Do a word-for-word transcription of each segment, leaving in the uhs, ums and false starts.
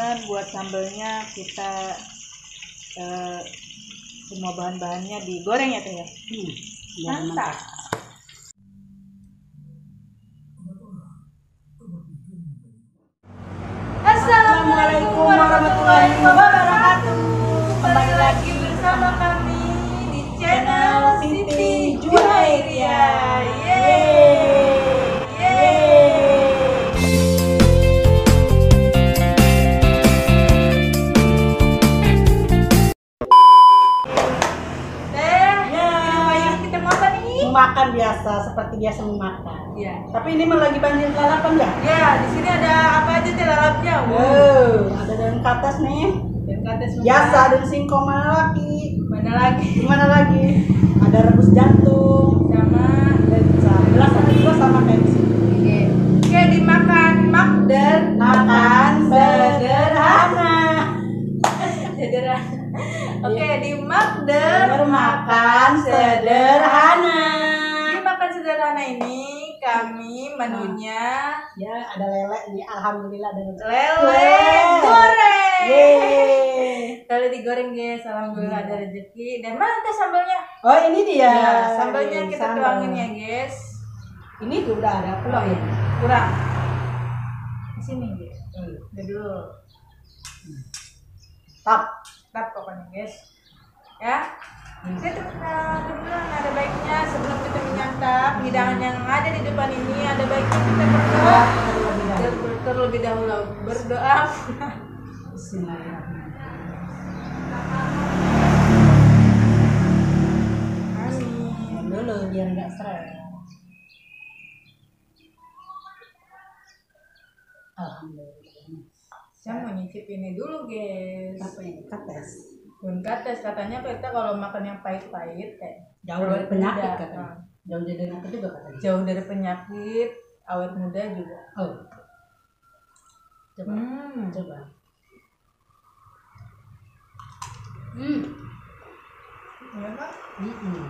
teman-teman, buat sambelnya kita eh, semua bahan-bahannya digoreng ya teh ya. Hmm, mantap. Assalamualaikum warahmatullahi wabarakatuh. Kembali lagi bersama kami di channel Siti Juhairia. Yeay, yeay. Teh, ya. Kita mau apa nih? Makan biasa, seperti biasa memakan. Ya. Tapi ini mah lagi banjir lalapan ya? Ya, di sini ada apa aja teh lalapnya? Oh, ada daun katas nih. Dan kata Biasa daun singkong mana lagi? Mana lagi? Gimana lagi? Ada rebus jantung Sama dan jelas ada juga sama kayak di sini. Oke, Oke dimakan makdan Makan sederhana. sederhana. Oke, di makdan Makan sederhana. Di makan sederhana ini kami menunya Ya, ada lele nih. Alhamdulillah ada lele goreng. Yeay. Lele digoreng guys, alhamdulillah ada rezeki. Dan mana teh sambalnya? Oh, ini dia. Ya, sambalnya kita Sambal. tuangin ya guys. Ini tuh udah ada peluang ya. Kurang. Di sini guys. Udah dulu. Tap. Tap pokoknya guys. Ya. Oke teman-teman, ada baiknya sebelum kita menyantap hidangan yang ada di depan ini, ada baiknya kita berdoa ter- terlebih dahulu. Berdoa. Amin. Dulu biar nggak stres. Alhamdulillah. Saya mau nyicip ini dulu guys. Apa ini? Kates. Bun kates katanya kita kalau makan yang pahit-pahit eh Jauh dari penyakit muda. katanya. Nah, Jauh dari penyakit juga katanya. jauh dari penyakit, awet muda juga. Oh. Coba. Hmm. Coba. Hmm. Iya Pak? Hmm.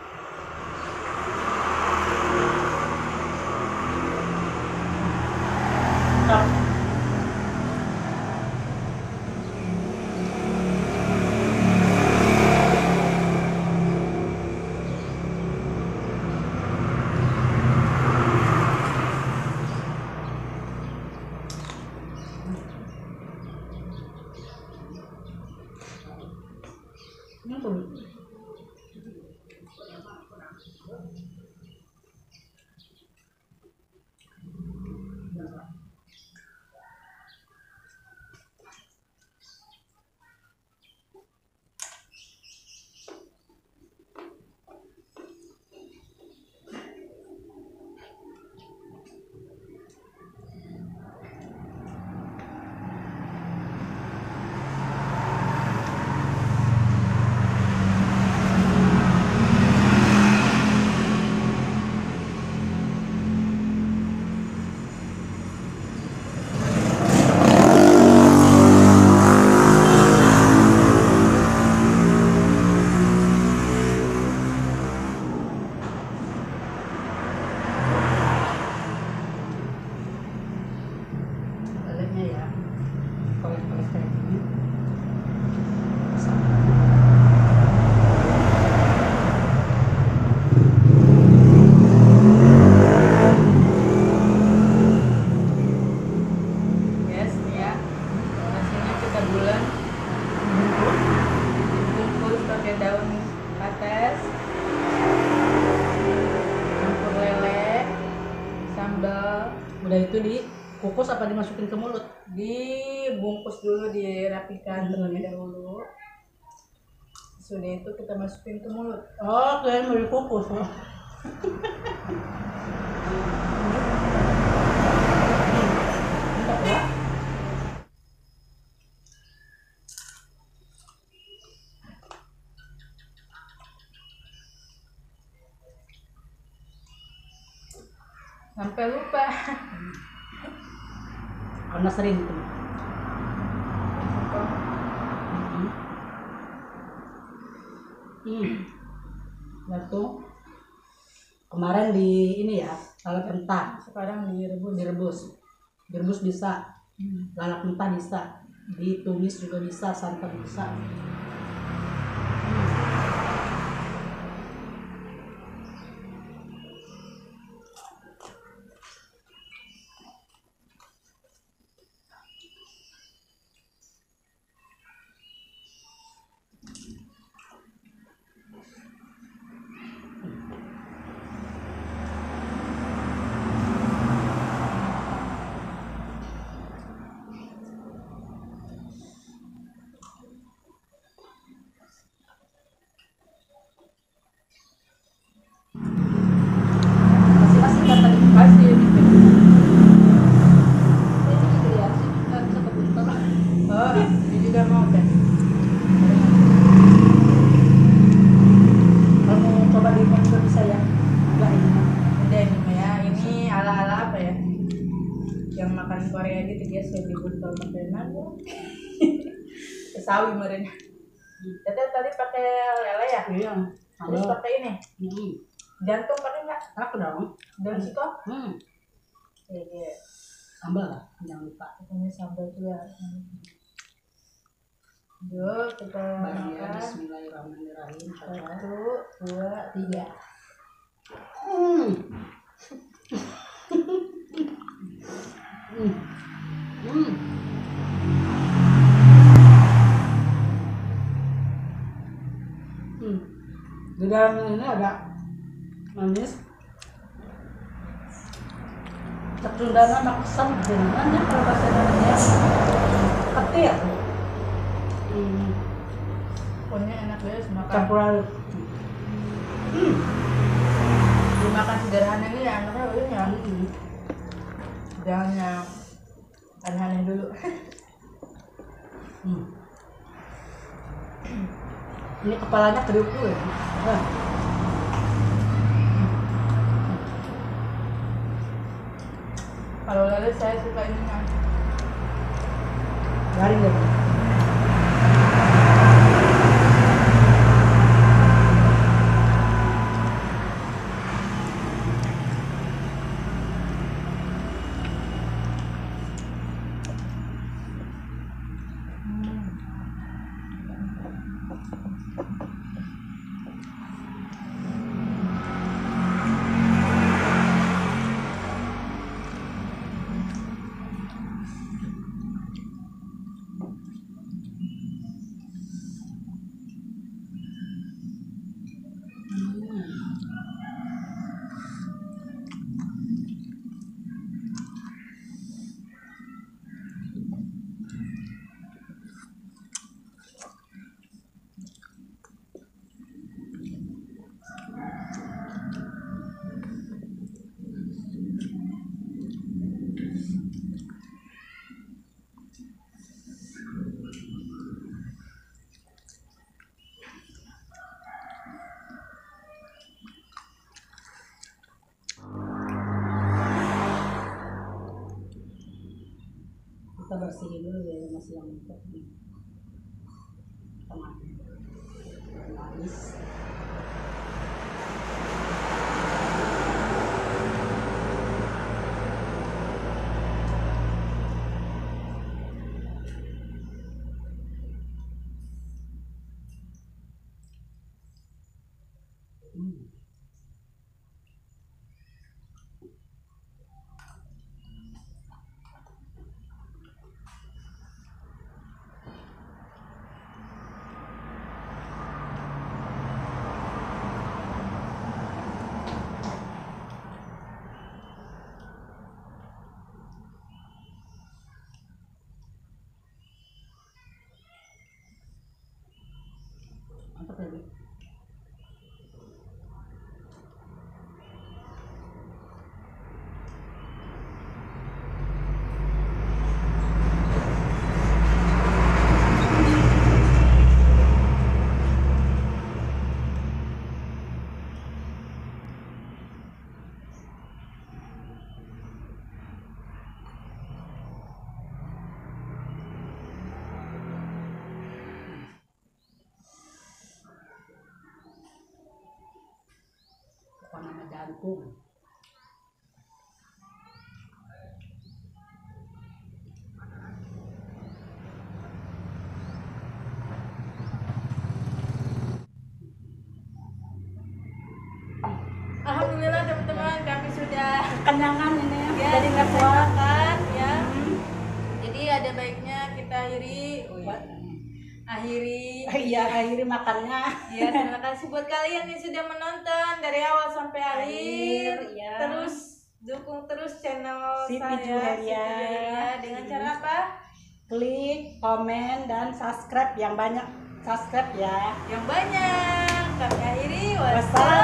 Ini tuh. Lelenya ya. Kolek-kolek kayak gini. Yes, ya. Nasinya kita bulan. Dibungkus pakai daun kates. Campur lele, sambal, Udah itu dikukus apa dimasukin ke mulut? dibungkus dulu, dirapikan Hmm. terlebih dahulu. Sudah itu kita masukin ke mulut. Oh, kalian mau dikukus. Oh. Mantap ya. Sampai lupa. Karena sering tuh. Hmm. Lalu kemarin di ini ya, lalap mentah. Sekarang direbus. Direbus. Direbus bisa. Lalap mentah bisa. ditumis juga bisa, santan bisa. Masing-masing kata Kasih. ini juga ya sih, nggak bisa kebentar. Oh, ini juga mau teh. Kamu coba di rumah juga bisa ya. Enggak ini mah. Udah ini mah ya, ini ala-ala apa ya? Yang makan Korea gitu guys, yang dibuntel makanan. Kesawi meren. Teteh tadi pakai lele ya? Iya. Terus Halo. pakai ini. Hmm. Jantung pakai nggak? Aku dong. Dan situ? Hmm. Iya, iya. Sambal lah, jangan lupa. Ini sambal juga. Yuk kita Barang ya, makan. bismillahirrahmanirrahim. Satu, dua, tiga. Hmm. Hmm. Hmm. Hmm. Di dalamnya ini ada manis. Cekundana maksam dengannya kalau bahasa Indonesia ketir. Hmm. Pokoknya enak guys makan. Campuran. Hmm. Dimakan sederhana ini ya anaknya ini ya. Hmm. Jangan yang aneh-aneh dulu. Hmm. Ini kepalanya kerupuk ya. Wah. Kalau lele saya suka ini kan. Garing ya. Kita bersihin dulu ya masih yang untuk tengah manis. Hmm. Mantap ya, Bu? Apa nama jantung? kekenyangan ini ya. Ya, Jadi nggak kuat. makan ya. Jadi ada baiknya kita akhiri oh, ya. akhiri Iya, akhiri makannya. ya. Terima kasih buat kalian yang sudah menonton dari awal sampai akhir. Akhir, ya. Terus dukung terus channel Siti saya Juheria. Siti Juheria. Dengan cara apa? Klik, komen, dan subscribe yang banyak. Subscribe ya. Yang banyak. Kami akhiri. Wassalamualaikum